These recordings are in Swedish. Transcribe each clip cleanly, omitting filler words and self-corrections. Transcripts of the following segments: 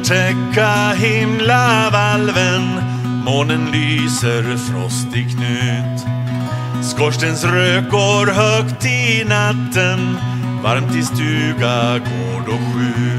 täcka himlavalven, månen lyser frostig knut. Skorstens rök går högt i natten, varmt i stuga, gård och skjut.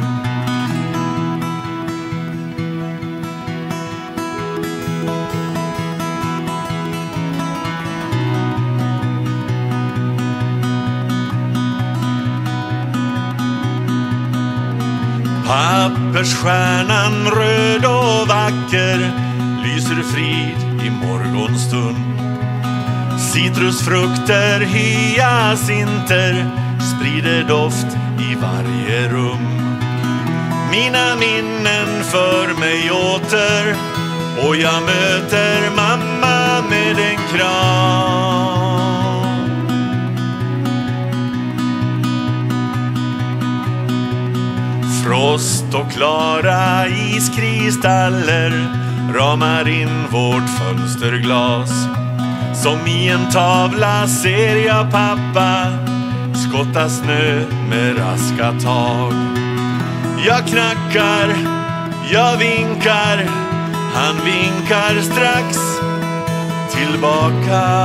Pappersstjärnan röd och vacker lyser frid i morgonstund. Citrusfrukter, hyacinter sprider doft i varje rum. Mina minnen för mig åter och jag möter mamma med en kram. Frost och klara iskristaller ramar in vårt fönsterglas. Som i en tavla ser jag pappa skotta snö med raska tag. Jag knackar, jag vinkar, han vinkar strax tillbaka.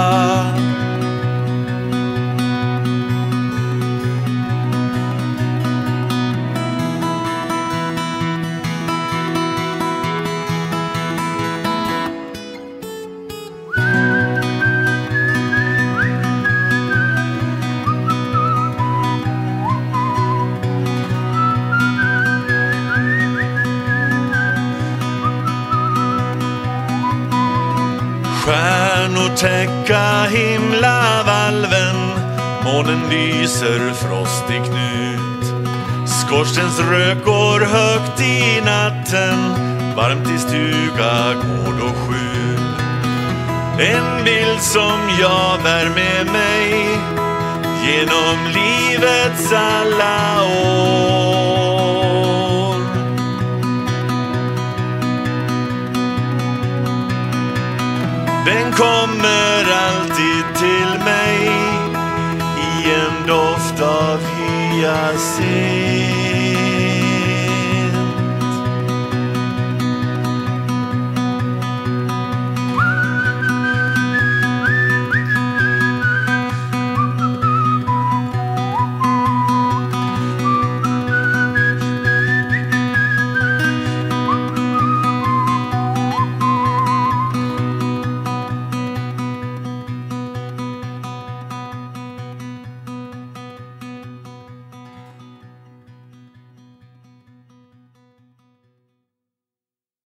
Stjärnor täcka himlavalven, månen lyser frostig knut. Skorstens rök går högt i natten, varmt i stuga, gård och skjul. En bild som jag bär med mig genom livets alla år. Den kommer alltid till mig i en doft av hyacint.